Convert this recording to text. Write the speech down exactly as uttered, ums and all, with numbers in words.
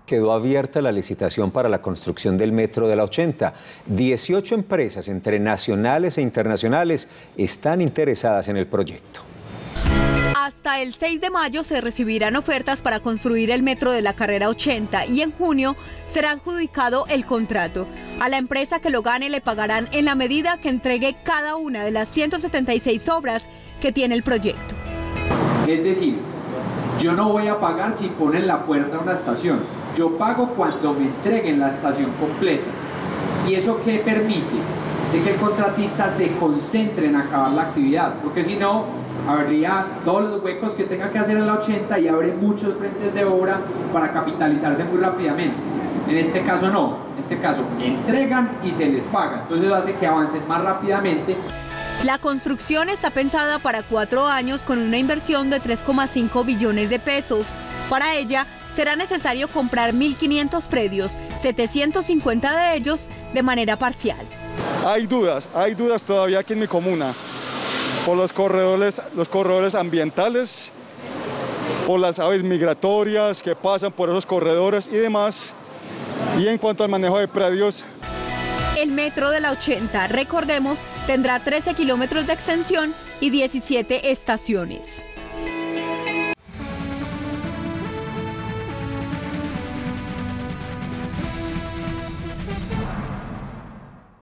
Quedó abierta la licitación para la construcción del metro de la ochenta. dieciocho empresas, entre nacionales e internacionales, están interesadas en el proyecto. Hasta el seis de mayo se recibirán ofertas para construir el metro de la carrera ochenta y en junio será adjudicado el contrato. A la empresa que lo gane le pagarán en la medida que entregue cada una de las ciento setenta y seis obras que tiene el proyecto. Es decir, yo no voy a pagar si ponen la puerta a una estación. Yo pago cuando me entreguen la estación completa. ¿Y eso qué permite? De que el contratista se concentre en acabar la actividad, porque si no, habría todos los huecos que tenga que hacer en la ochenta y abre muchos frentes de obra para capitalizarse muy rápidamente. En este caso no, en este caso entregan y se les paga, entonces hace que avancen más rápidamente. La construcción está pensada para cuatro años con una inversión de tres coma cinco billones de pesos. Para ella será necesario comprar mil quinientos predios, setecientos cincuenta de ellos de manera parcial. Hay dudas, hay dudas todavía aquí en mi comuna, por los corredores, los corredores ambientales, por las aves migratorias que pasan por esos corredores y demás. Y en cuanto al manejo de predios, el metro de la ochenta, recordemos, tendrá trece kilómetros de extensión y diecisiete estaciones.